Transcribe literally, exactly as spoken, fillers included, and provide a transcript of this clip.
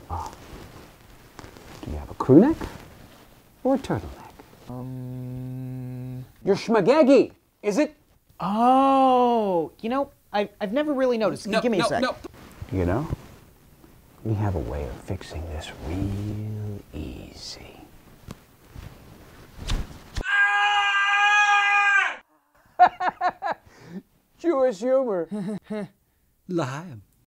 Do you have a crew neck or a turtleneck? Um... Your schmagegi, is it? Oh, you know, I've, I've never really noticed. No, Give me no, a sec. no. You know, we have a way of fixing this real easy. Jewish humor. L'chaim.